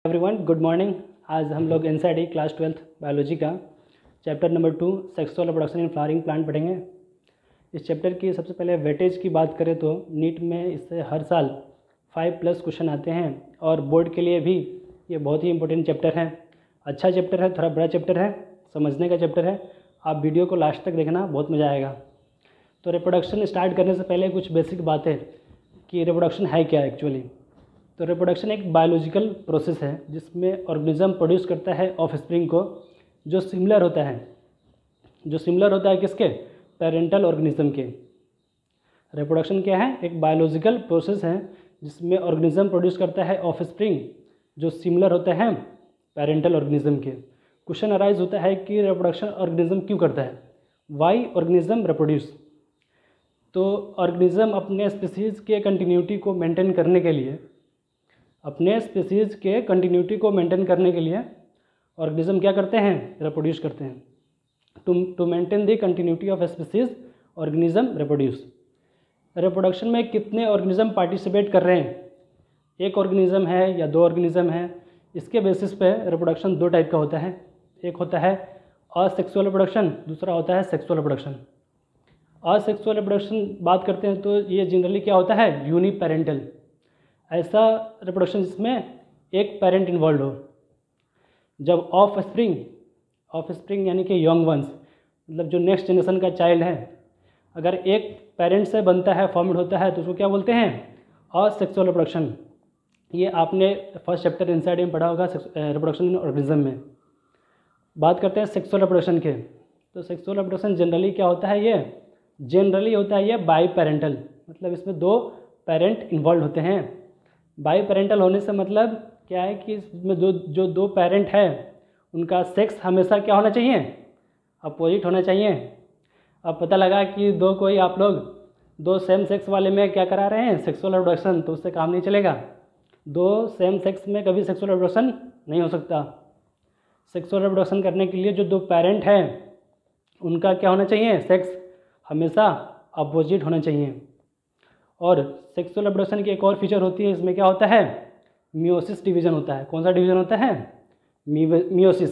Everyone, good morning. आज हम लोग एनसीईआरटी क्लास 12th बायोलॉजी का chapter number 2 sexual reproduction in flowering plant पढ़ेंगे। इस चैप्टर की सबसे पहले वेटेज की बात करें तो नीट में इससे हर साल 5+ क्वेश्चन आते हैं और बोर्ड के लिए भी ये बहुत ही इंपॉर्टेंट चैप्टर है। अच्छा चैप्टर है, थोड़ा बड़ा चैप्टर है, समझने का चैप्टर है। आप वीडियो को लास्ट तक देखना, बहुत मज़ा आएगा। तो रिप्रोडक्शन स्टार्ट करने से पहले कुछ बेसिक बातें कि रिप्रोडक्शन है क्या एक्चुअली। तो रिप्रोडक्शन एक बायोलॉजिकल प्रोसेस है जिसमें ऑर्गेनिज्म प्रोड्यूस करता है ऑफस्प्रिंग को जो सिमिलर होता है किसके, पेरेंटल ऑर्गेनिज्म के। रिप्रोडक्शन क्या है, एक बायोलॉजिकल प्रोसेस है जिसमें ऑर्गेनिज्म प्रोड्यूस करता है ऑफस्प्रिंग जो सिमिलर होता है पेरेंटल ऑर्गेनिज्म के। क्वेश्चन अराइज होता है कि रिप्रोडक्शन ऑर्गेनिज्म क्यों करता है, वाई ऑर्गेनिज्म रिप्रोड्यूस। तो ऑर्गेनिज्म अपने स्पीसीज़ के कंटिन्यूटी को मेंटेन करने के लिए ऑर्गेनिज्म क्या करते हैं, रिप्रोड्यूस करते हैं। To maintain the continuity of species organism reproduce. Reproduction में कितने ऑर्गेनिज्म पार्टिसिपेट कर रहे हैं, एक ऑर्गेनिज्म है या दो ऑर्गेनिज्म है, इसके बेसिस पे रिप्रोडक्शन दो टाइप का होता है। एक होता है असेक्सुअल रिप्रोडक्शन, दूसरा होता है सेक्सुअल रिप्रोडक्शन। असेक्सुअल रिप्रोडक्शन बात करते हैं तो ये जनरली क्या होता है, यूनिपेरेंटल। ऐसा रिप्रोडक्शन जिसमें एक पेरेंट इन्वॉल्व हो। जब ऑफस्प्रिंग यानी कि यंग वंस, मतलब जो नेक्स्ट जनरेशन का चाइल्ड है, अगर एक पेरेंट से बनता है, फॉर्मेड होता है, तो उसको क्या बोलते हैं, असेक्सुअल रिप्रोडक्शन। ये आपने फर्स्ट चैप्टर एनसीईआरटी में पढ़ा होगा रिप्रोडक्शन इन ऑर्गेनिज्म में। बात करते हैं सेक्सुअल रिप्रोडक्शन के। तो सेक्सुअल रिप्रोडक्शन जनरली क्या होता है, जनरली होता है ये बाई पेरेंटल, मतलब इसमें दो पेरेंट इन्वॉल्व होते हैं। बाई पेरेंटल होने से मतलब क्या है कि इसमें जो दो पेरेंट है उनका सेक्स हमेशा क्या होना चाहिए, अपोजिट होना चाहिए। अब पता लगा कि आप लोग दो सेम सेक्स वाले में क्या करा रहे हैं, सेक्सुअल रिप्रोडक्शन, तो उससे काम नहीं चलेगा। दो सेम सेक्स में कभी सेक्सुअल रिप्रोडक्शन नहीं हो सकता। सेक्सुअल रिप्रोडक्शन करने के लिए जो दो पेरेंट हैं उनका क्या होना चाहिए, सेक्स हमेशा अपोजिट होना चाहिए। और सेक्सुअल रिप्रोडक्शन की एक और फीचर होती है, इसमें क्या होता है, मियोसिस डिवीजन होता है। कौन सा डिवीजन होता है, मियोसिस।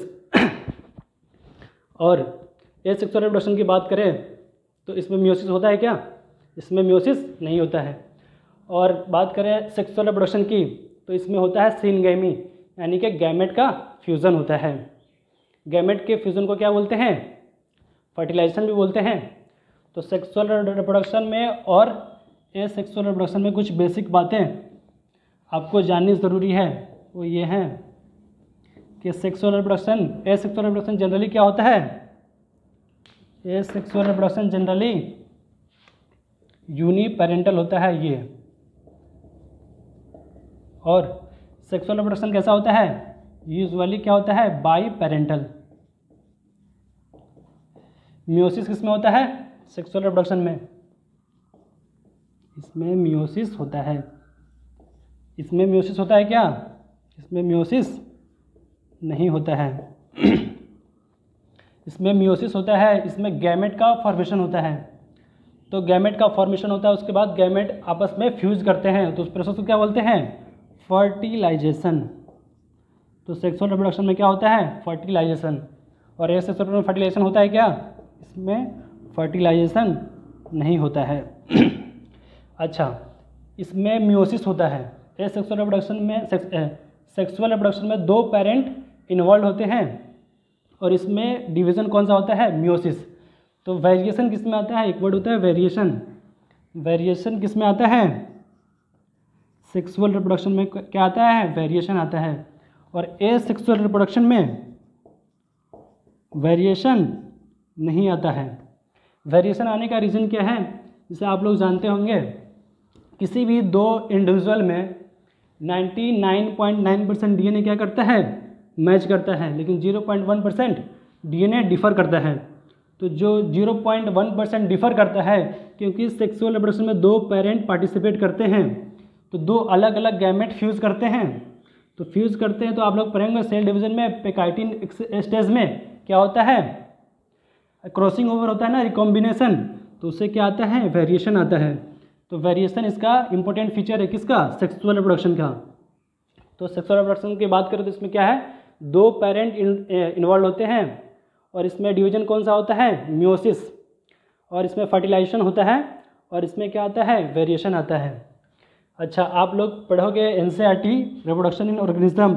और एसेक्सुअल रिप्रोडक्शन की बात करें तो इसमें मियोसिस होता है क्या, इसमें मियोसिस नहीं होता है। और बात करें सेक्सुअल रिप्रोडक्शन की तो इसमें होता है सिनगैमी, यानी कि गैमेट का फ्यूज़न होता है। गैमेट के फ्यूज़न को क्या बोलते हैं, फर्टिलाइजेशन भी बोलते हैं। तो सेक्सुअल रिप्रोडक्शन में और एसेक्सुअल रिप्रोडक्शन में कुछ बेसिक बातें आपको जाननी ज़रूरी है। वो ये हैं कि एसेक्सुअल रिप्रोडक्शन जनरली क्या होता है, एसेक्सुअल रिप्रोडक्शन जनरली यूनिपेरेंटल होता है ये। और सेक्सुअल रिप्रोडक्शन कैसा होता है, यूजुअली क्या होता है, बाई पेरेंटल। मियोसिस किसमें होता है, सेक्सुअल रिप्रोडक्शन में, इसमें मियोसिस होता है। इसमें मियोसिस होता है क्या, इसमें मियोसिस नहीं होता है। इसमें मियोसिस होता है, इसमें गैमेट का फॉर्मेशन होता है। तो गैमेट का फॉर्मेशन होता है, उसके बाद गैमेट आपस में फ्यूज करते हैं, तो उस प्रोसेस को क्या बोलते हैं, फर्टिलाइजेशन। तो सेक्सुअल रिप्रोडक्शन में क्या होता है, फर्टिलाइजेशन। और एसेक्सुअल में फर्टिलाइजेशन होता है क्या, इसमें फर्टिलाइजेशन नहीं होता है। अच्छा, इसमें मियोसिस होता है। एसेक्सुअल रिप्रोडक्शन में दो पेरेंट इन्वॉल्व होते हैं और इसमें डिवीज़न कौन सा होता है, मियोसिस। तो वेरिएशन किस में आता है, एक वर्ड होता है वेरिएशन। वेरिएशन किस में आता है, सेक्सुअल रिप्रोडक्शन में क्या आता है, वेरिएशन आता है। और एसेक्सुअल रिप्रोडक्शन में वेरिएशन नहीं आता है। वेरिएशन आने का रीज़न क्या है, जिसे आप लोग जानते होंगे, किसी भी दो इंडिविजुअल में 99.9% डीएनए क्या करता है, मैच करता है, लेकिन 0.1% डीएनए डिफ़र करता है। तो जो 0.1% डिफ़र करता है, क्योंकि सेक्सुअल रिप्रोडक्शन में दो पेरेंट पार्टिसिपेट करते हैं, तो दो अलग अलग गैमेट फ्यूज़ करते हैं। तो आप लोग पढ़ेंगे सेल डिवीज़न में पेकाइटिन स्टेज में क्या होता है, क्रॉसिंग ओवर होता है ना, रिकॉम्बिनेशन, तो उससे क्या आता है, वेरिएशन आता है। तो वेरिएशन इसका इंपॉर्टेंट फीचर है, किसका, सेक्सुअल रिप्रोडक्शन का। तो सेक्सुअल रिप्रोडक्शन की बात करें तो इसमें क्या है, 2 पेरेंट इन्वॉल्व होते हैं, और इसमें डिवीजन कौन सा होता है, मियोसिस, और इसमें फर्टिलाइजेशन होता है, और इसमें क्या आता है, वेरिएशन आता है। अच्छा, आप लोग पढ़ोगे NCERT reproduction in organism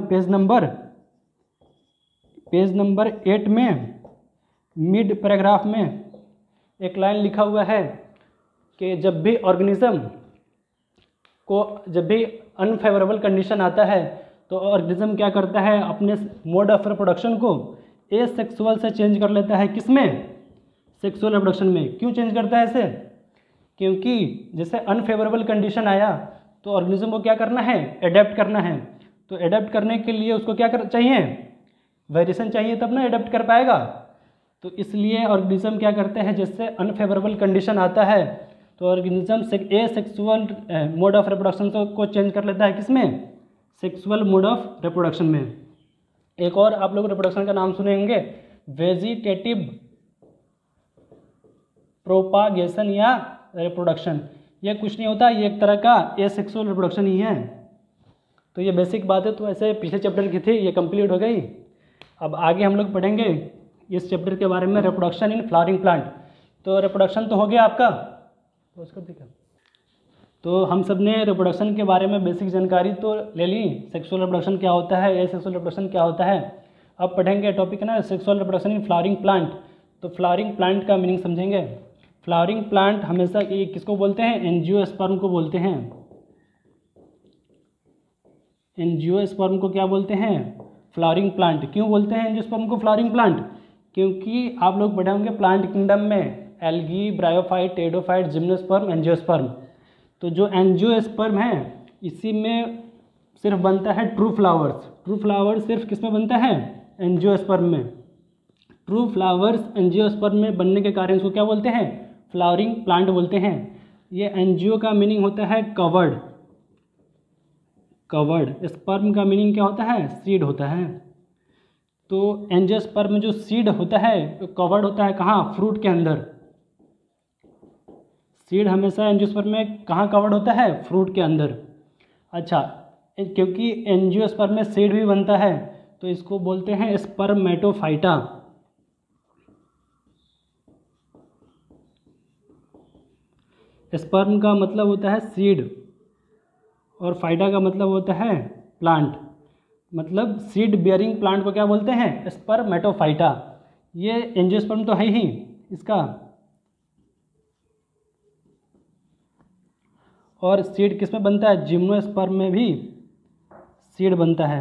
page number 8 में मिड पैराग्राफ में एक लाइन लिखा हुआ है कि जब भी ऑर्गेनिज्म को जब भी अनफेवरेबल कंडीशन आता है तो ऑर्गेनिज्म क्या करता है, अपने मोड ऑफ रिप्रोडक्शन को एसेक्सुअल से चेंज कर लेता है। किसमें, सेक्सुअल रिप्रोडक्शन में। क्यों चेंज करता है इसे, क्योंकि जैसे अनफेवरेबल कंडीशन आया तो ऑर्गेनिज्म को क्या करना है, एडेप्ट करना है। तो एडेप्ट करने के लिए उसको क्या चाहिए, वेरिएशन चाहिए, तब ना एडेप्ट कर पाएगा। तो इसलिए ऑर्गेनिज्म क्या करते हैं, जैसे अनफेवरेबल कंडीशन आता है तो organism asexual mode of reproduction को चेंज कर लेता है। किसमें, सेक्सुअल मोड ऑफ रिप्रोडक्शन में। एक और आप लोग रिप्रोडक्शन का नाम सुनेंगे, वेजिटेटिव प्रोपागेशन या रिप्रोडक्शन। ये कुछ नहीं होता, ये एक तरह का एसेक्सुअल रिप्रोडक्शन ही है। तो ये बेसिक बात है, तो ऐसे पिछले चैप्टर की थी, ये कंप्लीट हो गई। अब आगे हम लोग पढ़ेंगे इस चैप्टर के बारे में, रिप्रोडक्शन इन फ्लावरिंग प्लांट। तो रिप्रोडक्शन तो हो गया आपका, तो उसका देखा, तो हम सब ने रिप्रोडक्शन के बारे में बेसिक जानकारी तो ले ली, सेक्सुअल रिप्रोडक्शन क्या होता है, एसेक्सुअल रिप्रोडक्शन क्या होता है। अब पढ़ेंगे टॉपिक है ना, sexual reproduction in flowering plant. तो फ्लावरिंग प्लांट का मीनिंग समझेंगे। फ्लावरिंग प्लांट हमेशा ये किसको बोलते हैं, एंजियोस्पर्म को बोलते हैं। एंजियोस्पर्म को क्या बोलते हैं, फ्लावरिंग प्लांट। क्यों बोलते हैं एंजियोस्पर्म को फ्लावरिंग प्लांट, क्योंकि आप लोग पढ़े होंगे प्लांट किंगडम में algae, bryophyte, pteridophyte, gymnosperm, angiosperm. तो जो एंजियोस्पर्म है इसी में सिर्फ बनता है ट्रू फ्लावर्स। ट्रू फ्लावर्स सिर्फ किस में बनता है, एंजियोस्पर्म में। ट्रू फ्लावर्स एंजियोस्पर्म में बनने के कारण इसको क्या बोलते हैं, फ्लावरिंग प्लांट बोलते हैं। ये एंजियो का मीनिंग होता है कवर्ड, कवर्ड। स्पर्म का मीनिंग क्या होता है, सीड होता है। तो एंजियोस्पर्म में जो सीड होता है तो कवर्ड होता है कहाँ, फ्रूट के अंदर। सीड हमेशा एंजियोस्पर्म में कहाँ कवर्ड होता है, फ्रूट के अंदर। अच्छा, क्योंकि एंजियोस्पर्म में सीड भी बनता है तो इसको बोलते हैं स्पर्मेटोफाइटा। स्पर्म का मतलब होता है सीड और फाइटा का मतलब होता है प्लांट। मतलब सीड बियरिंग प्लांट को क्या बोलते हैं, स्पर्मेटोफाइटा। ये एंजियोस्पर्म तो है ही इसका। और सीड किस में बनता है, जिम्नोस्पर्म में भी सीड बनता है।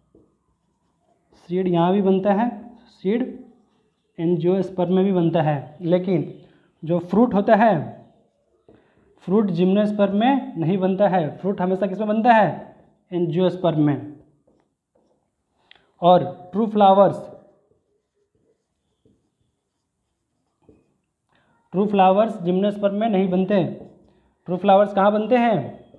सीड यहाँ भी बनता है, सीड एंजियोस्पर्म में भी बनता है। लेकिन जो फ्रूट होता है, फ्रूट जिम्नोस्पर्म में नहीं बनता है। फ्रूट हमेशा किस में बनता है, एंजियोस्पर्म में। और ट्रू फ्लावर्स जिम्नोस्पर्म में नहीं बनते। ट्रू फ्लावर्स कहाँ बनते हैं,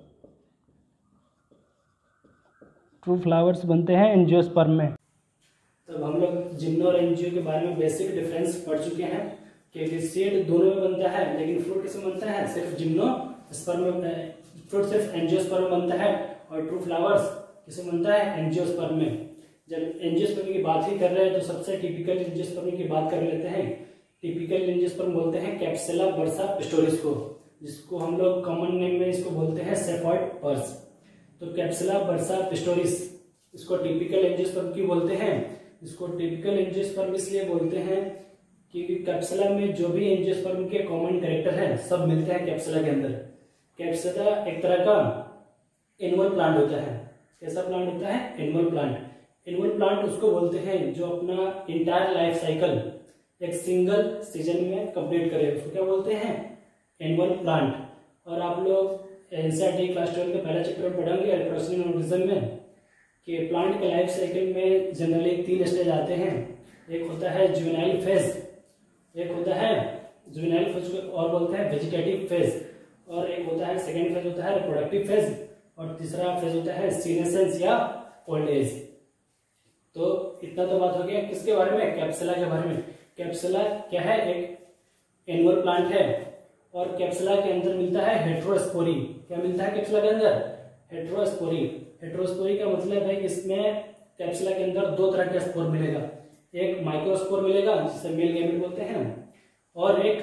ट्रू फ्लावर्स बनते हैं एंजियोस्पर्म में। तो हम लोग जिम्नो और एंजियो के बारे में बेसिक डिफरेंस पढ़ चुके हैं कि सीड दोनों में बनता है, लेकिन फ्रूट किसमें बनता है, सिर्फ जिम्नोस्पर्म में। फ्रूट सिर्फ एंजियोस्पर्म में बनता है और ट्रू फ्लावर्स किसमें बनता है, एंजियोस्पर्म में। जब एंजियोस्पर्म की बात ही कर रहे हैं तो सबसे टिपिकल एंजियोस्पर्म की बात कर लेते हैं। टिपिकल एंजियोस्पर्म बोलते हैं कैप्सुला बर्सा पिस्टोरिस को, जिसको हम लोग कॉमन नेम में इसको बोलते हैं सेफॉइड पर्स। तो कैप्सुला बर्सा पिस्टोरिस इसको टिपिकल एंजियोस्पर्म क्यों बोलते हैं, इसको टिपिकल एंजियोस्पर्म इसलिए बोलते हैं क्योंकि कैप्सुला में जो भी एंजियोस्पर्म के कॉमन कैरेक्टर हैं सब मिलते हैं कैप्सुला के अंदर। कैप्सुला एक तरह का एनुअल प्लांट होता है। कैसा प्लांट होता है, एनुअल प्लांट। एनुअल प्लांट उसको बोलते हैं जो अपना इंटायर लाइफ साइकिल एक सिंगल सीजन में कंप्लीट करे, उसको क्या बोलते हैं, एनुअल प्लांट। और आप लोग एनसीईआरटी क्लास 12 के पहला चैप्टर में पढ़ेंगे रिप्रोडक्शन इन ऑर्गेनिज्म में कि प्लांट के लाइफ साइकिल में जनरली 3 स्टेज आते हैं। एक होता है जुवेनाइल फेज, एक होता है जुवेनाइल फेज और बोलते हैं वेजिटेटिव फेज, और एक होता है सेकेंड फेज होता है रिप्रोडक्टिव फेज, और तीसरा फेज होता है सीनेसेंस या ओल्ड एज। तो इतना तो बात हो गया किसके बारे में, कैप्सुला के बारे में। कैप्सुला क्या है, एक एनुअल प्लांट है और कैप्सुला के अंदर मिलता है हेट्रोस्पोरी। क्या मिलता है कैप्सुला के अंदर, हेट्रोस्पोरी। हेटेरोस्पोरी का मतलब है कि इसमें कैप्सुला के अंदर दो तरह के स्पोर मिलेगा, एक माइक्रोस्पोर मिलेगा जिसे मेल गैमेट बोलते हैं, और एक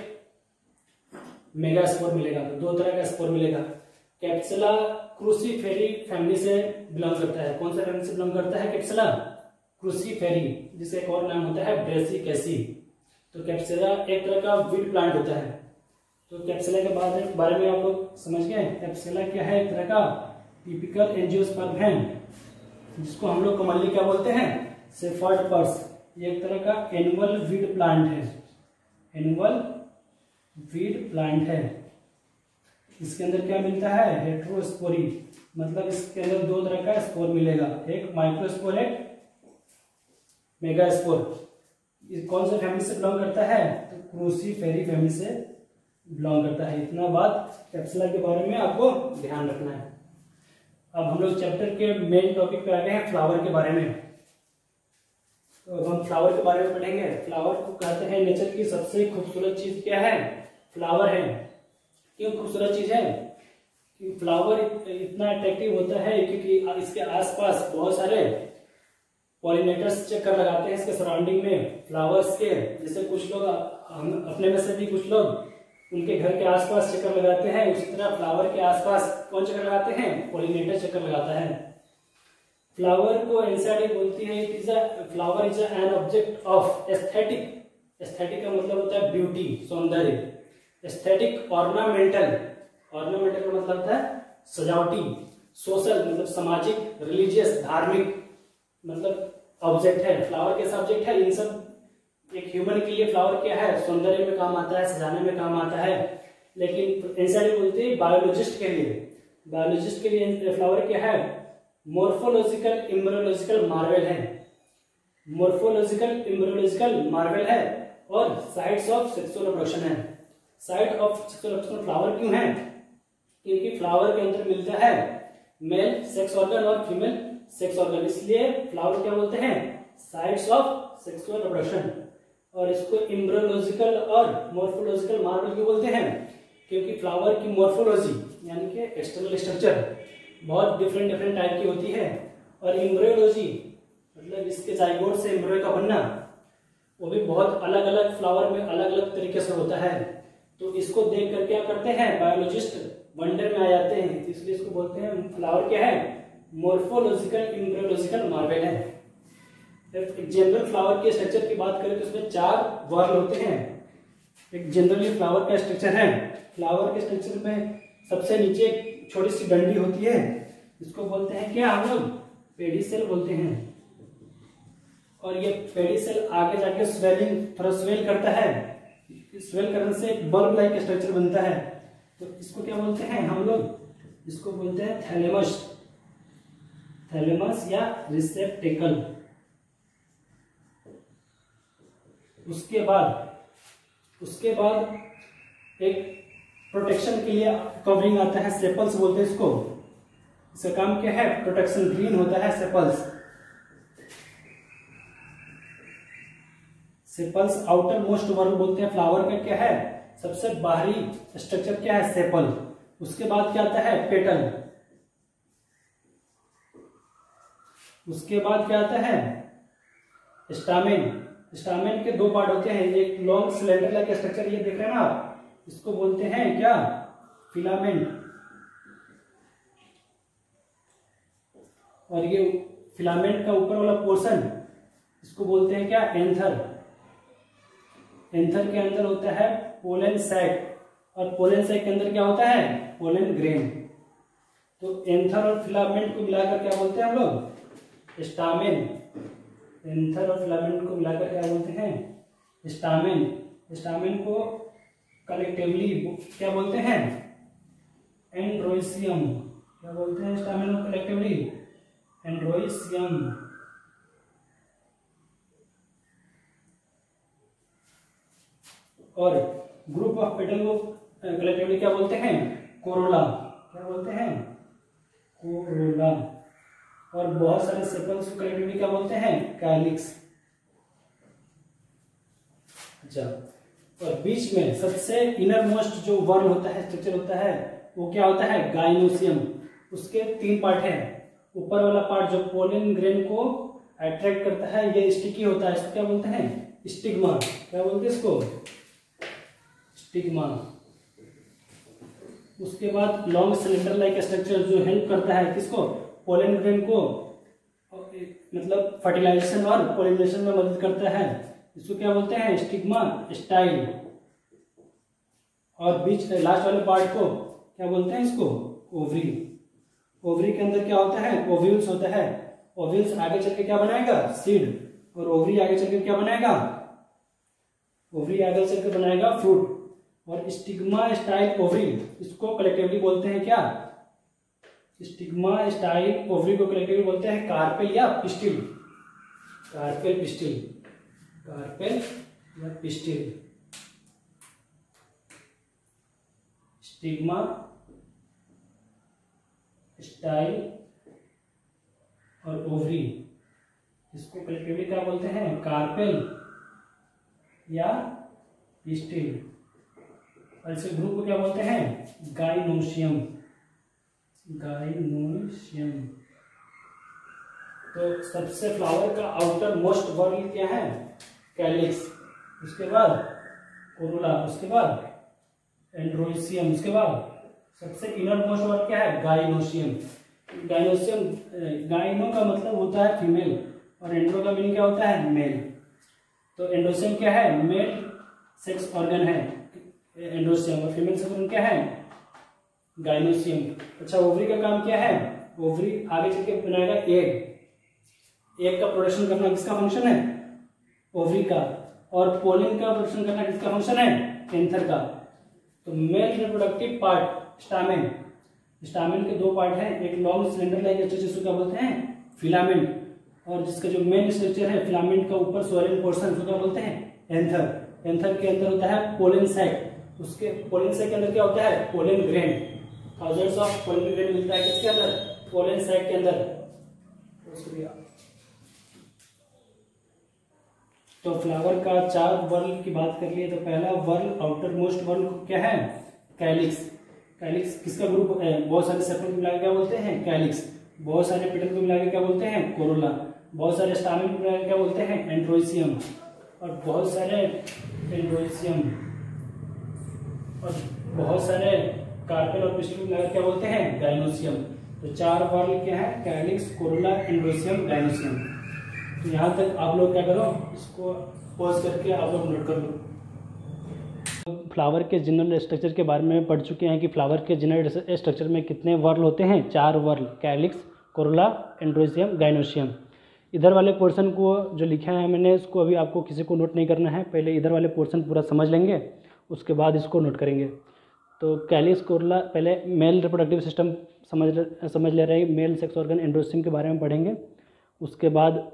मेगास्पोर मिलेगा। तो दो तरह का स्पोर मिलेगा। कैप्सुला क्रूसीफेरी फैमिली से बिलोंग करता है। कौन सा फैमिली से बिलोंग करता है कैप्सुला? क्रूसीफेरी, जिसका एक और नाम होता है ब्रेसिकेसी। तो कैप्सुला एक तरह का वीड प्लांट होता है। तो कैप्सुला के बारे में आप लोग समझ गए। कैप्सुला क्या है? एक तरह का टिपिकल एंजियोस्पर्म है, जिसको हम लोग कॉमनली क्या बोलते हैं? Shepherd purse. ये एक तरह का एनुअल वीड प्लांट है, एनुअल वीड प्लांट है। इसके अंदर क्या मिलता है? हेटेरोस्पोरी, मतलब इसके अंदर दो तरह का स्पोर मिलेगा, एक माइक्रोस्पोर, एक मेगास्पोर। कौन सा फैमिली से बिलोंग करता है? तो क्रूसीफेरी फैमिली से बिलोंग करता है। इतना बात कैप्सुला के बारे में आपको ध्यान रखना है। अब हम लोग चैप्टर के मेन टॉपिक पे आ गए हैं, फ्लावर के बारे में। तो अब हम फ्लावर के बारे में पढ़ेंगे। फ्लावर को कहते हैं नेचर की सबसे खूबसूरत चीज क्या है? फ्लावर है। क्यों खूबसूरत चीज है? क्योंकि फ्लावर इतना अट्रैक्टिव होता है क्योंकि इसके आसपास बहुत सारे पॉलिनेटर्स चक्कर लगाते हैं इसके सराउंडिंग में फ्लावर्स के। जैसे कुछ लोग, हम अपने में से भी कुछ लोग उनके घर के आसपास चक्कर लगाते हैं, उसी तरह फ्लावर के आसपास कौन चक्कर लगाते हैं? पॉलिनेटर चक्कर लगाता है। फ्लावर को एनसीईआरटी बोलती है flower is an object of aesthetic. Aesthetic का मतलब होता है ब्यूटी, सौंदर्य। एस्थेटिक, ऑर्नामेंटल, ऑर्नामेंटल का मतलब होता है सजावटी। सोशल मतलब सामाजिक, रिलीजियस धार्मिक मतलब ऑब्जेक्ट है। फ्लावर कैसा ऑब्जेक्ट है? इन सब एक ह्यूमन के लिए फ्लावर क्या है? सौंदर्य में काम आता है, सजाने में काम आता है। लेकिन एनसीईआरटी बोलती है बायोलॉजिस्ट के लिए फ्लावर क्या है? मोर्फोलॉजिकल एम्ब्रियोलॉजिकल मार्वेल है। मोर्फोलॉजिकल एम्ब्रियोलॉजिकल मार्वेल है और साइट्स ऑफ सेक्सुअल रिप्रोडक्शन है। Site of sexual reproduction flower क्यों है? क्योंकि फ्लावर के अंदर मिलता है मेल सेक्स ऑर्गन और फीमेल सेक्स ऑर्गन, इसलिए फ्लावर क्या बोलते हैं? Sites of sexual reproduction. और इसको एम्ब्रियोलॉजिकल और मोर्फोलॉजिकल मार्वेल क्यों बोलते हैं? क्योंकि फ्लावर की मोर्फोलॉजी यानी कि एक्सटर्नल स्ट्रक्चर बहुत डिफरेंट टाइप की होती है, और एम्ब्रियोलॉजी मतलब इसके जाइगोट से एम्ब्रियो का बनना, वो भी बहुत अलग अलग फ्लावर में अलग अलग तरीके से होता है। तो इसको देख कर क्या करते हैं बायोलॉजिस्ट? वंडर में आ जाते हैं। इसलिए इसको बोलते हैं फ्लावर क्या है? मोर्फोलॉजिकल एम्ब्रियोलॉजिकल मार्वेल है। एक जनरल फ्लावर के स्ट्रक्चर की बात करें तो इसमें 4 वर्ग होते हैं। एक जनरली फ्लावर का स्ट्रक्चर है। फ्लावर के स्ट्रक्चर में सबसे नीचे एक छोटी सी डंडी होती है, इसको बोलते हैं क्या हम लोग? पेडिसेल बोलते हैं। और ये पेडिसेल आगे जाके स्वेलिंग, थोड़ा स्वेल करता है। स्वेल करने से एक बल्ब लाइक स्ट्रक्चर बनता है। तो इसको क्या बोलते हैं हम लोग? इसको बोलते हैं थैलेमस, थैलेमस या रिसेप्टेकल। उसके बाद एक प्रोटेक्शन के लिए कवरिंग आता है, सेपल्स बोलते हैं इसको। इसका काम क्या है? प्रोटेक्शन। ग्रीन होता है सेपल्स। सेपल्स आउटर मोस्ट वर्ग बोलते हैं फ्लावर का। क्या है? सबसे बाहरी स्ट्रक्चर क्या है? सेपल। उसके बाद क्या आता है? पेटल। उसके बाद क्या आता है? स्टामेन। स्टामेन के 2 पार्ट होते हैं, एक लॉन्ग सिलेंडर लाइक स्ट्रक्चर, ये देख रहे हैं ना आप, इसको बोलते हैं क्या? फिलामेंट। और ये फिलामेंट का ऊपर वाला पोर्शन, इसको बोलते हैं क्या? एंथर। एंथर के अंदर होता है पोलन सैक, और पोलन सैक के अंदर क्या होता है? Pollen grain. तो एंथर और फिलामेंट को मिलाकर क्या बोलते हैं हम लोग? स्टामेन। एंथर और फिलामेंट को मिलाकर क्या बोलते हैं? स्टामेन। स्टामेन को कलेक्टिवली क्या बोलते हैं? एंड्रोइसियम। क्या बोलते हैं स्टामेन को कलेक्टिवली? एंड्रोइसियम। और ग्रुप ऑफ पेटल को कलेक्टिवली क्या बोलते हैं? कोरोला। क्या बोलते हैं? कोरोला। और बहुत सारे सेपल्स को कलेक्टिवली क्या बोलते हैं? कैलिक्स। अच्छा, और बीच में सबसे इनर मोस्ट जो वर्ग होता है, स्ट्रक्चर होता है, वो क्या होता है? गाइनोसियम। उसके 3 पार्ट हैं, ऊपर वाला पार्ट जो पोलन ग्रेन को अट्रैक्ट करता है ये स्टिकी होता है, इसको क्या बोलते हैं? स्टिग्मा। क्या बोलते हैं इसको? स्टिग्मा। उसके बाद लॉन्ग सिलेंडर लाइक स्ट्रक्चर जो हेल्प करता है किसको? पोलन ग्रेन को, मतलब फर्टिलाइजेशन और पोलिनेशन में मदद करता है, इसको क्या बोलते हैं? Stigma style. और बीच लास्ट वाले पार्ट को क्या बोलते हैं? इसको ओवरी। ओवरी के अंदर क्या होता है? ओव्यूल्स होता है। ओव्यूल्स आगे चल के क्या बनाएगा? सीड। और ओवरी आगे चल के क्या बनाएगा? ओवरी आगे चल के बनाएगा फ्रूट। और स्टिग्मा स्टाइल ओवरी, इसको कलेक्टिवली बोलते हैं क्या? स्टिग्मा स्टाइल ओवरी को कलेक्टिवली बोलते हैं कार्पेल या पिस्टिल। कार्पेल पिस्टिल, कार्पेल या पिस्टिल। स्टिग्मा स्टाइल और ओवरी, इसको कलेक्टिवली क्या बोलते हैं? कार्पेल या पिस्टिल। और इसे ग्रुप को क्या बोलते हैं? गाइनोसियम। गाइनोसियम। तो सबसे फ्लावर का आउटर मोस्ट वर्ल क्या है? कैलिक्स। उसके बाद कोरोला, उसके बाद एंड्रोसियम, उसके बाद सबसे इनर मोस्ट वर्ल क्या है? गाइनोसियम। गाइनोसियम, गाइनो का मतलब होता है फीमेल और एंड्रो का मीनिंग क्या होता है? मेल। तो एंड्रोसियम क्या है? मेल सेक्स ऑर्गन है एंड्रोसियम, और फीमेल सेक्स ऑर्गन क्या है? गाइनोसियम। अच्छा, ओवरी का काम क्या है? ओवरी आगे चल के बनाएगा एग। एग का प्रोडक्शन करना किसका फंक्शन है? ओवरी का। और पोलन का प्रोडक्शन करना किसका फंक्शन है? एंथर का। तो male reproductive part stamen. Stamen के दो पार्ट हैं, एक लॉन्ग सिलेंडर लाइक स्ट्रक्चर जिसको क्या बोलते हैं? फिलामेंट। और जिसका जो मेन स्ट्रक्चर है फिलामेंट का ऊपर सोरेन पोर्शन, उसको क्या बोलते हैं? एंथर। एंथर के अंदर होता है पोलन सैक। उसके पोलन सैक के अंदर क्या होता है? Pollen grain. Thousands of pollen grain मिलता है किसके अंदर? पोलन सैक के अंदर। तो फ्लावर का 4 वर्ल की बात कर लिए। तो पहला वर्ल, आउटर मोस्ट वर्ल क्या है? कैलिक्स। कैलिक्स किसका ग्रुप है? बहुत सारे सेपल को मिलाकर क्या बोलते हैं? कैलिक्स। बहुत सारे पेटल को मिलाकर क्या बोलते हैं? कोरोला। बहुत सारे स्टामेन को मिलाकर क्या बोलते हैं? एंड्रोसियम। और बहुत सारे एंड्रोसियम और बहुत सारे कार्पेल और पिस्टिल को मिलाकर क्या बोलते हैं? गाइनोसियम। तो 4 वर्ल क्या है? Calyx, corolla, androecium, gynoecium. तो यहाँ तक आप लोग क्या करो, इसको पॉज करके आप लोग नोट कर लो। फ्लावर के जनरल स्ट्रक्चर के बारे में पढ़ चुके हैं कि फ्लावर के जनरल स्ट्रक्चर में कितने वर्ल होते हैं? 4 whorl, calyx, corolla, androecium, gynoecium. इधर वाले पोर्शन को जो लिखा है मैंने, इसको अभी आपको किसी को नोट नहीं करना है, पहले इधर वाले पोर्शन पूरा समझ लेंगे, उसके बाद इसको नोट करेंगे। तो कैलिक्स, कोरोला, पहले मेल रिप्रोडक्टिव सिस्टम समझ ले रहे हैं, मेल सेक्स ऑर्गन एंड्रोसियम के बारे में पढ़ेंगे, उसके बाद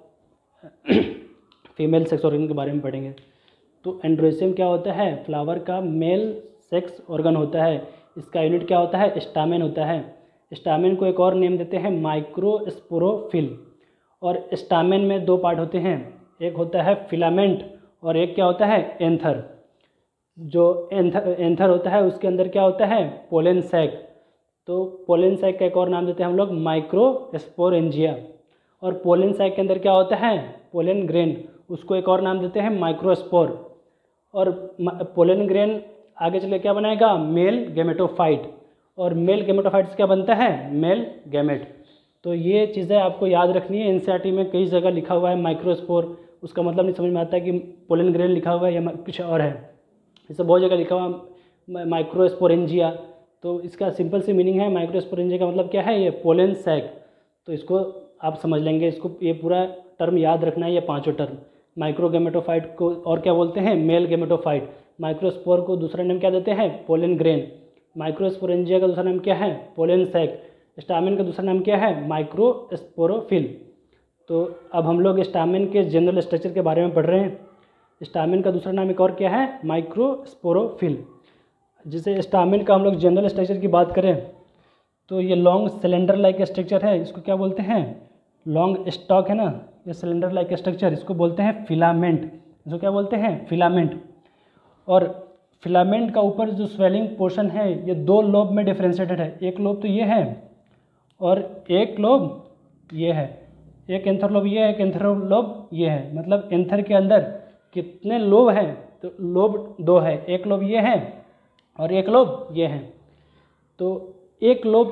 फीमेल सेक्स ऑर्गन के बारे में पढ़ेंगे। तो एंड्रोसियम क्या होता है? फ्लावर का मेल सेक्स ऑर्गन होता है। इसका यूनिट क्या होता है? स्टामेन होता है। स्टामेन को एक और नेम देते हैं माइक्रोस्पोरोफिल। और स्टामेन में 2 पार्ट होते हैं, एक होता है फिलामेंट और एक क्या होता है? एंथर। जो एंथर होता है उसके अंदर क्या होता है? Pollen sac. तो पोलन सैक का एक और नाम देते हैं हम लोग माइक्रोस्पोरेंजिया। और पोलन सैक के अंदर क्या होता है? पोलन ग्रेन, उसको एक और नाम देते हैं माइक्रोस्पोर। और पोलन ग्रेन आगे चले क्या बनाएगा? Male gametophyte. और मेल गैमेटोफाइट से क्या बनता है? Male gamete. तो ये चीज़ें आपको याद रखनी है। एनसीईआरटी में कई जगह लिखा हुआ है माइक्रोस्पोर, उसका मतलब नहीं समझ में आता कि पोलन ग्रेन लिखा हुआ है या कुछ और है। इसे बहुत जगह लिखा हुआ माइक्रोस्पोरेंजिया, तो इसका सिंपल सी मीनिंग है माइक्रोस्पोरेंजिया का मतलब क्या है? ये पोलन सैक। तो इसको आप समझ लेंगे, इसको ये पूरा टर्म याद रखना है, ये 5 टर्म। माइक्रोगैमेटोफाइट को और क्या बोलते हैं? Male gametophyte. माइक्रोस्पोर को दूसरा नाम क्या देते हैं? Pollen grain. माइक्रोस्पोरेंजिया का दूसरा नाम क्या है? Pollen sac. स्टामेन का दूसरा नाम क्या है? माइक्रोस्पोरोफिल। तो अब हम लोग स्टामेन के जनरल स्ट्रक्चर के बारे में पढ़ रहे हैं। स्टामेन का दूसरा नाम एक और क्या है? माइक्रोस्पोरोफिल। जिसे स्टामेन का हम लोग जनरल स्ट्रक्चर की बात करें तो ये लॉन्ग सिलेंडर लाइक स्ट्रक्चर है, इसको क्या बोलते हैं? लॉन्ग स्टॉक है ना, ये सिलेंडर लाइक स्ट्रक्चर, इसको बोलते हैं फिलामेंट। इसको क्या बोलते हैं? फिलामेंट। और फिलामेंट का ऊपर जो स्वेलिंग पोर्शन है ये 2 लोब में डिफ्रेंशिएटेड है। एक लोब तो ये है और एक लोब ये है, एक एंथर लोब ये है, एक एंथर लोब ये है। मतलब एंथर के अंदर कितने लोब हैं, तो लोब 2 है, एक लोब ये है और एक लोब ये है। तो एक लोब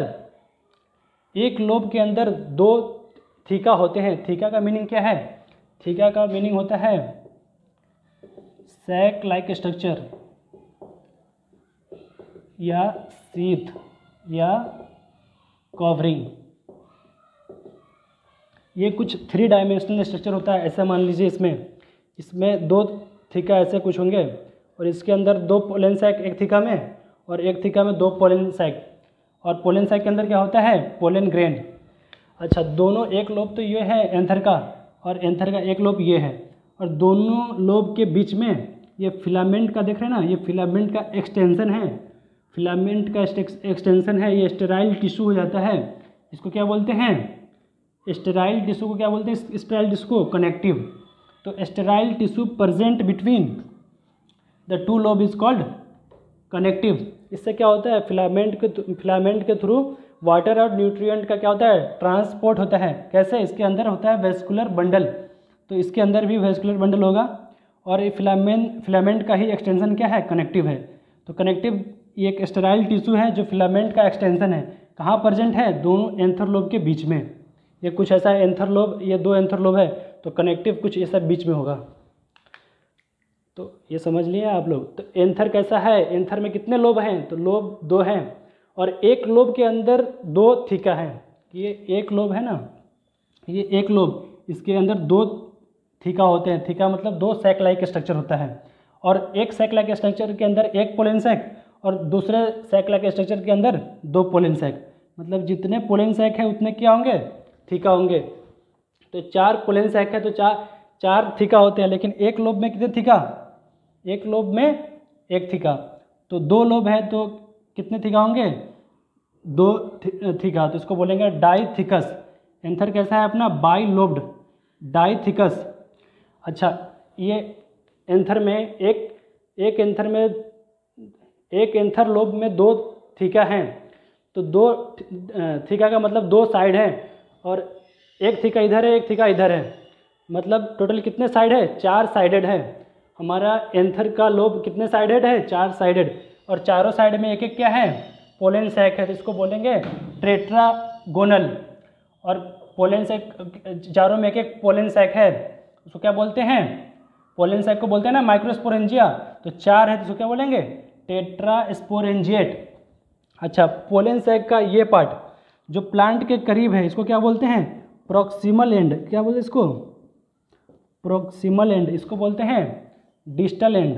के अंदर 2 थीका होते हैं। थीका का मीनिंग क्या है? थीका का मीनिंग होता है सैक लाइक स्ट्रक्चर या शीथ या कवरिंग। ये कुछ 3 डायमेंशनल स्ट्रक्चर होता है, ऐसा मान लीजिए। इसमें 2 थीका ऐसे कुछ होंगे और इसके अंदर 2 पोलन सैक एक थीका में और एक थीका में 2 पोलन सैक, और पोलन सैक के अंदर क्या होता है? Pollen grain. अच्छा, दोनों एक लोब तो ये है एंथर का और एंथर का एक लोब ये है, और दोनों लोब के बीच में ये फिलामेंट का देख रहे हैं ना, ये फिलामेंट का एक्सटेंशन है। फिलामेंट का एक्सटेंशन है, ये स्टेराइल टिश्यू हो जाता है। इसको क्या बोलते हैं? स्टेराइल टिश्यू को क्या बोलते हैं? स्टेराइल टिश्यू को कनेक्टिव। तो sterile tissue present between the 2 lobe is called connective. इससे क्या होता है? फिलामेंट के थ्रू वाटर और न्यूट्रिएंट का क्या होता है? ट्रांसपोर्ट होता है। कैसे? इसके अंदर होता है वेस्कुलर बंडल, तो इसके अंदर भी वेस्कुलर बंडल होगा, और ये फिलामेंट का ही एक्सटेंशन क्या है? कनेक्टिव है। तो कनेक्टिव ये एक स्टेराइल टिश्यू है जो फिलामेंट का एक्सटेंशन है। कहाँ प्रेजेंट है? दोनों एंथर लोब के बीच में। ये कुछ ऐसा एंथर लोब, ये 2 एंथर लोब है, तो कनेक्टिव कुछ ऐसा बीच में होगा। तो ये समझ लिए आप लोग। तो एंथर कैसा है? एंथर में कितने लोब हैं? तो लोब 2 हैं, और एक लोब के अंदर 2 थीका है। ये एक लोब है ना, ये एक लोब, इसके अंदर 2 थीका होते हैं। थीका मतलब 2 सैक लाइक स्ट्रक्चर होता है, और एक सैक लाइक स्ट्रक्चर के अंदर एक पोलन सैक और दूसरे सैक लाइक स्ट्रक्चर के अंदर 2 पोलन सैक। मतलब जितने पोलन सैक है उतने क्या होंगे? थीका होंगे। तो 4 पोलन सैक है तो 4 थीका होते हैं, लेकिन एक लोब में कितने थीका? एक लोब में एक थीका। तो 2 लोब है तो कितने थीका होंगे? 2 थीका। तो इसको बोलेंगे डाइथिकस। एंथर कैसा है अपना? Bilobed, dithecous. अच्छा, ये एंथर में एक एंथर लोब में 2 थीका हैं, तो 2 थीका का मतलब 2 साइड हैं, और एक थीका इधर है, एक थीका इधर है। मतलब टोटल कितने साइड है? 4 साइडेड है। हमारा एंथर का लोब कितने साइडेड है? 4 साइडेड, और चारों साइड में एक एक क्या है? पोलन सैक है। तो इसको बोलेंगे टेट्रागोनल। और पोलन सैक, चारों में एक एक पोलन सैक है, उसको क्या बोलते हैं? पोलन सैक को बोलते हैं ना माइक्रोस्पोरेंजिया। तो 4 है तो उसको क्या बोलेंगे? टेट्रास्पोरेंजिएट। अच्छा, पोलन सैक का ये पार्ट जो प्लांट के करीब है इसको क्या बोलते हैं? Proximal end. क्या बोलते हैं इसको? Proximal end. इसको बोलते हैं डिस्टल एंड।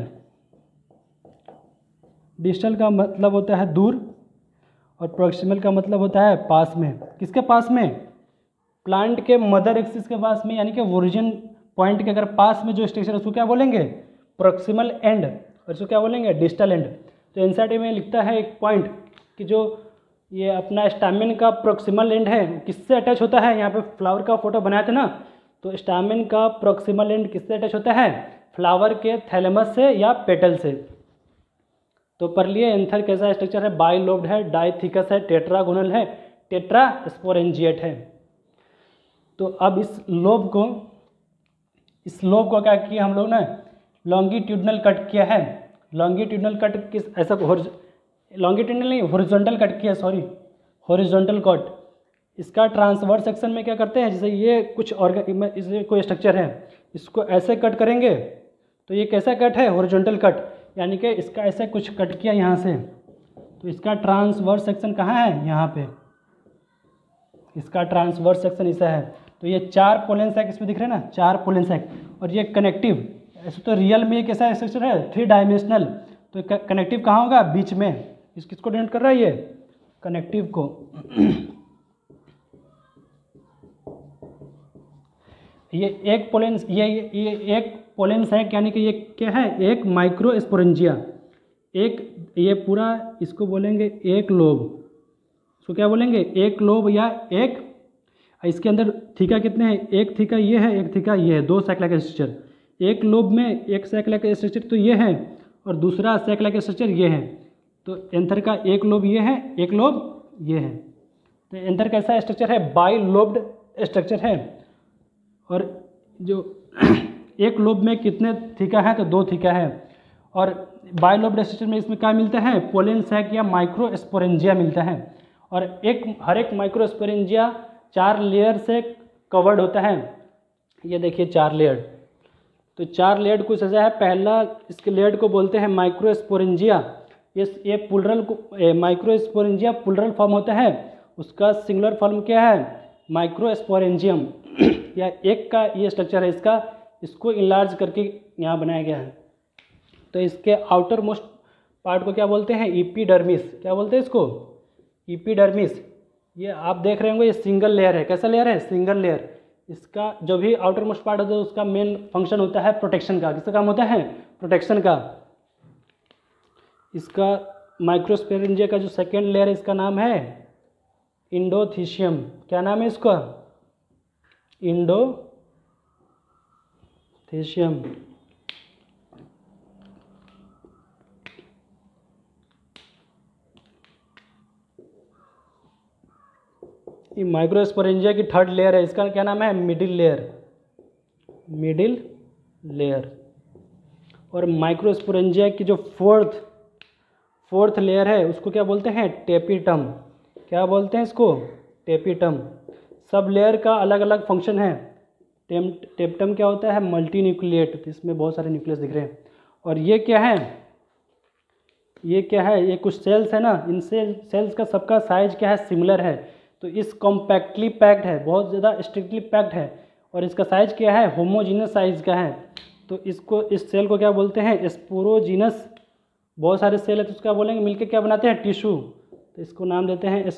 डिस्टल का मतलब होता है दूर, और प्रोक्सिमल का मतलब होता है पास में। किसके पास में? प्लांट के मदर एक्सिस के पास में, यानी कि ओरिजिन पॉइंट के अगर पास में जो स्ट्रक्चर है उसको क्या बोलेंगे? प्रोक्सिमल एंड, और इसको क्या बोलेंगे? Distal end. तो एनसीईआरटी में लिखता है एक पॉइंट कि जो ये अपना स्टामेन का प्रोक्सिमल एंड है किससे अटैच होता है? यहाँ पे फ्लावर का फोटो बनाया था ना, तो स्टामेन का प्रोक्सिमल एंड किससे अटैच होता है? फ्लावर के थैलेमस से या पेटल से। तो पर लिए एंथर कैसा स्ट्रक्चर है? बाई लोब्ड है, डाइथिकस है, टेट्रागोनल है, टेट्रास्पोरेंजिएट है। तो अब इस लोब को क्या किया हम लोग ने? लॉन्गिट्यूडनल कट किया है। लॉन्गिट्यूडनल कट किस ऐसा लॉन्गिट्यूडनल नहीं, हॉरिजॉन्टल कट किया, सॉरी, हॉरिजॉन्टल कट। इसका ट्रांसवर्स सेक्शन में क्या करते हैं? जैसे ये कुछ इसमें कोई स्ट्रक्चर है, इसको ऐसे कट करेंगे तो ये कैसा कट है? Horizontal cut. यानी कि इसका ऐसे कुछ कट किया यहाँ से, तो इसका ट्रांसवर्स सेक्शन कहाँ है? यहाँ पे। इसका ट्रांसवर्स सेक्शन ऐसा है। तो ये 4 पोलन सैक इसमें दिख रहे हैं ना, 4 पोलन सैक, और ये कनेक्टिव। ऐसे तो रियल में एक ऐसा स्ट्रक्चर है 3 डायमेंशनल, तो कनेक्टिव कहाँ होगा? बीच में। किसको डिनोट कर रहा है? ये कनेक्टिव को। ये एक पोलन, ये एक पोलन सैक, यानी कि ये क्या है? एक माइक्रोस्पोरेंजिया। एक ये पूरा इसको बोलेंगे एक लोब। इसको क्या बोलेंगे? एक लोब या एक। इसके अंदर थीका कितने हैं? एक थीका ये है, एक थीका ये है, 2 सैक लाइक स्ट्रक्चर। एक लोब में एक सैक लाइक स्ट्रक्चर तो ये है, और दूसरा सैक लाइक स्ट्रक्चर ये है। तो एंथर का एक लोब ये है, एक लोब ये है। तो एंथर कैसा स्ट्रक्चर है, बाई लोब्ड स्ट्रक्चर है। और जो एक लोब में कितने थीका है, तो 2 थीका है। और बाई लोब्ड स्ट्रक्चर में इसमें क्या मिलता है, पोलन सैक या माइक्रोस्पोरेंजिया मिलता है। और हर एक माइक्रोस्पोरेंजिया 4 लेयर से कवर्ड होता है। ये देखिए 4 लेयर, तो 4 लेयर कुछ ऐसा है। पहला इसके लेयर को बोलते हैं माइक्रोस्पोरेंजिया। ये प्लूरल माइक्रोस्पोरेंजिया प्लूरल फॉर्म होता है, उसका सिंगुलर फॉर्म क्या है, माइक्रोस्पोरेंजियम। या एक का ये स्ट्रक्चर है इसका, इसको इनलार्ज करके यहाँ बनाया गया है। तो इसके आउटर मोस्ट पार्ट को क्या बोलते हैं, इपीडर्मिस। क्या बोलते हैं इसको, इपीडर्मिस। ये आप देख रहे होंगे, ये सिंगल लेयर है। कैसा लेयर है, सिंगल लेयर। इसका जो भी आउटर मोस्ट पार्ट होता है उसका मेन फंक्शन होता है प्रोटेक्शन का। किसका काम होता है, प्रोटेक्शन का। इसका माइक्रोस्पोरेंजिया का जो सेकेंड लेयर है इसका नाम है इंडोथीशियम। क्या नाम है इसका, इंडोथीशियम। ये माइक्रोस्पोरेंजिया की थर्ड लेयर है, इसका क्या नाम है, मिडिल लेयर, मिडिल लेयर। और माइक्रोस्पोरेंजिया की जो फोर्थ लेयर है उसको क्या बोलते हैं, टेपिटम। क्या बोलते हैं इसको, टेपिटम। सब लेयर का अलग अलग फंक्शन है। टेपिटम क्या होता है, मल्टी न्यूक्लिएट, इसमें बहुत सारे न्यूक्लियस दिख रहे हैं। और ये क्या है, ये क्या है, ये कुछ सेल्स है ना, इन सेल्स का सबका साइज क्या है, सिमिलर है। तो इस कॉम्पैक्टली पैक्ड है, बहुत ज़्यादा स्ट्रिक्टली पैक्ड है। और इसका साइज क्या है, होमोजीनस साइज का है। तो इसको, इस सेल को क्या बोलते हैं, स्पोरोजीनस। बहुत सारे सेल है तो उसका बोलेंगे मिलके क्या बनाते हैं, टिश्यू। तो इसको नाम देते हैं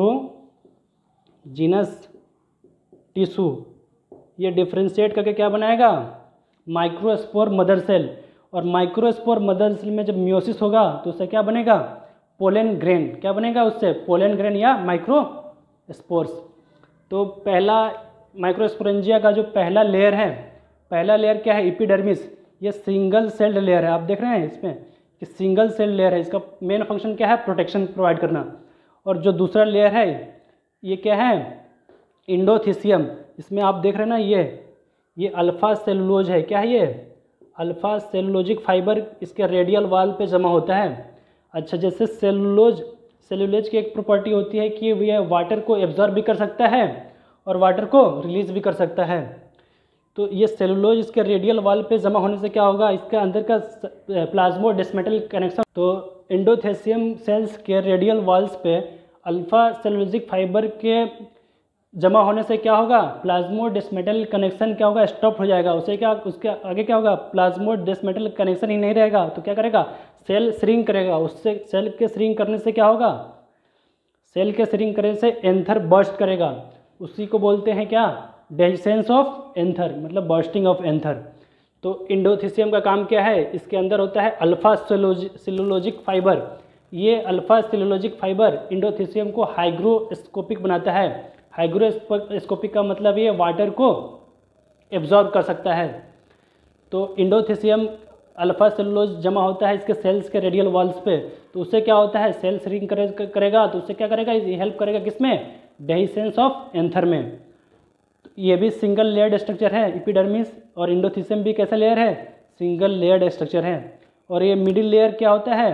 स्पोरोजीनस टिश्यू। ये डिफ्रेंशिएट करके क्या बनाएगा, माइक्रोस्पोर मदर सेल। और माइक्रोस्पोर मदर सेल में जब मियोसिस होगा तो उससे क्या बनेगा, पोलन ग्रेन। क्या बनेगा उससे, पोलन ग्रेन या माइक्रोस्पोर्स। तो पहला माइक्रोस्पोरेंजिया का जो पहला लेयर है, पहला लेयर क्या है, एपिडर्मिस। ये सिंगल सेल्ड लेयर है, आप देख रहे हैं इसमें कि सिंगल सेल लेयर है। इसका मेन फंक्शन क्या है, प्रोटेक्शन प्रोवाइड करना। और जो दूसरा लेयर है ये क्या है, इंडोथीशियम। इसमें आप देख रहे हैं ना, ये अल्फा सेलुलोज है। क्या है ये, अल्फा सेलुलोजिक फाइबर इसके रेडियल वॉल पे जमा होता है। अच्छा, जैसे सेलुलोज की एक प्रॉपर्टी होती है कि यह वाटर को एब्जॉर्ब भी कर सकता है और वाटर को रिलीज भी कर सकता है। तो ये सेलुलोज इसके रेडियल वॉल पे जमा होने से क्या होगा, इसके अंदर का प्लाज्मोडेस्मेटल कनेक्शन। तो इंडोथीशियम सेल्स के रेडियल वॉल्स पे अल्फा सेलुलोजिक फाइबर के जमा होने से क्या होगा, प्लाज्मोडेस्मेटल कनेक्शन क्या होगा, स्टॉप हो जाएगा। उसे क्या, उसके आगे क्या होगा, प्लाज्मोडेस्मेटल कनेक्शन ही नहीं रहेगा। तो क्या करेगा, सेल श्रिंक करेगा। उससे सेल के श्रिंक करने से क्या होगा, सेल के श्रिंक करने से एंथर बर्स्ट करेगा। उसी को बोलते हैं क्या, डेhiscence ऑफ एंथर, मतलब बर्स्टिंग ऑफ एंथर। तो इंडोथीशियम का काम क्या है, इसके अंदर होता है अल्फा सेलुलोजिक फाइबर। ये अल्फा सेलुलोजिक फाइबर इंडोथीशियम को हाइग्रोस्कोपिक बनाता है। हाइग्रोस्कोपिक का मतलब ये वाटर को एब्जॉर्ब कर सकता है। तो इंडोथीशियम अल्फा सेलुलोज जमा होता है इसके सेल्स के रेडियल वॉल्स पे। तो उससे क्या होता है, सेल श्रिंक करेगा। तो उससे क्या करेगा, ये हेल्प करेगा किसमें, डेhiscence ऑफ एंथर में। तो ये भी सिंगल लेयर्ड स्ट्रक्चर है एपिडर्मिस। और इंडोथीशियम भी कैसा लेयर है, सिंगल लेयर्ड स्ट्रक्चर है। और ये मिडिल लेयर क्या होता है,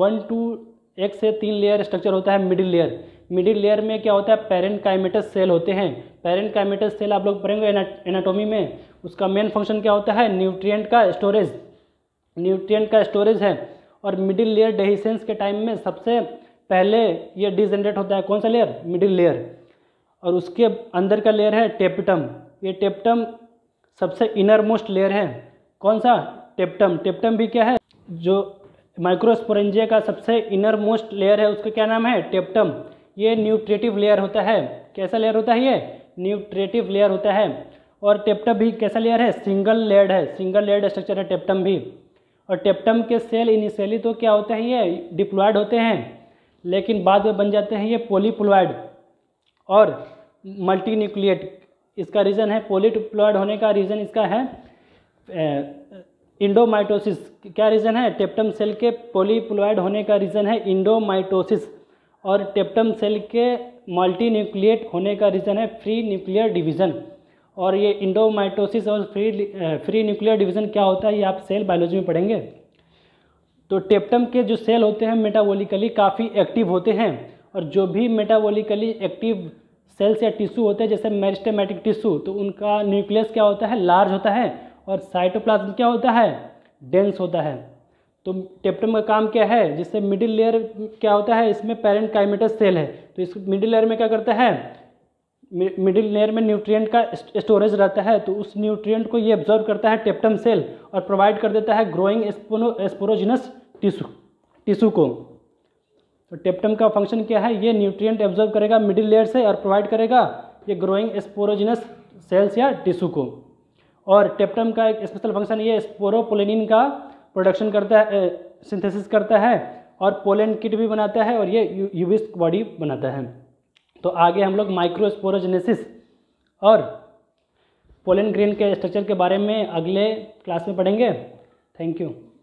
1 से 3 लेयर स्ट्रक्चर होता है मिडिल लेयर। मिडिल लेयर में क्या होता है, पैरेनकाइमेटस सेल होते हैं। पैरेनकाइमेटस सेल आप लोग पढ़ेंगे एनाटॉमी में। उसका मेन फंक्शन क्या होता है, न्यूट्रिएंट का स्टोरेज, न्यूट्रिएंट का स्टोरेज है। और मिडिल लेयर डेhiscence के टाइम में सबसे पहले ये डिजनरेट होता है। कौन सा लेयर, मिडिल लेयर। और उसके अंदर का लेयर है टेपिटम। ये टेपिटम सबसे इनर मोस्ट लेयर है। कौन सा, टेपिटम। टेपिटम भी क्या है, जो माइक्रोस्पोरेंजिया का सबसे इनर मोस्ट लेयर है उसका क्या नाम है, टेपिटम। ये न्यूट्रिटिव लेयर होता है। कैसा लेयर होता है, ये न्यूट्रिटिव लेयर होता है। और टेपिटम भी कैसा लेयर है, सिंगल लेयर्ड है, सिंगल लेयर्ड स्ट्रक्चर है टेपिटम भी। और टेपिटम के सेल इनिशियली तो क्या होते हैं, ये डिप्लॉयड होते हैं, लेकिन बाद में बन जाते हैं ये पॉलीप्लॉयड और मल्टी न्यूक्लिएट। इसका रीज़न है, पॉलीप्लॉयड होने का रीज़न इसका है इंडोमाइटोसिस। क्या रीज़न है, टेपिटम सेल के पॉलीप्लॉयड होने का रीज़न है इंडोमाइटोसिस। और टेपिटम सेल के मल्टी न्यूक्लिएट होने का रीज़न है फ्री न्यूक्लियर डिवीज़न। और ये इंडोमाइटोसिस और फ्री न्यूक्लियर डिवीज़न क्या होता है ये आप सेल बायोलॉजी में पढ़ेंगे। तो टेप्टम के जो सेल होते हैं मेटाबॉलिकली काफ़ी एक्टिव होते हैं, और जो भी मेटाबॉलिकली एक्टिव सेल्स या टिश्यू होते हैं जैसे मेरिस्टेमेटिक टिश्यू, तो उनका न्यूक्लियस क्या होता है, लार्ज होता है, और साइटोप्लाज्म क्या होता है, डेंस होता है। तो टेप्टम का काम क्या है, जिससे मिडिल लेयर क्या होता है, इसमें पैरेंकाइमेटस सेल है, तो इस मिडिल लेयर में क्या करता है, मिडिल लेयर में न्यूट्रिएंट का स्टोरेज रहता है, तो उस न्यूट्रिएंट को ये एब्जॉर्ब करता है टेप्टम सेल और प्रोवाइड कर देता है ग्रोइंग स्पोरोजिनस टिश्यू को। तो टेप्टम का फंक्शन क्या है, ये न्यूट्रिएंट एब्जॉर्ब करेगा मिडिल लेयर से और प्रोवाइड करेगा ये ग्रोइंग स्पोरोजिनस सेल्स या टिश्यू को। और टेप्टम का एक स्पेशल फंक्शन ये स्पोरोपोलेनिन का प्रोडक्शन करता है, सिंथेसिस करता है, और पोलन किट भी बनाता है, और ये यूविस्क बॉडी बनाता है। तो आगे हम लोग माइक्रोस्पोरोजेनेसिस और पोलन ग्रेन के स्ट्रक्चर के बारे में अगले क्लास में पढ़ेंगे। Thank you.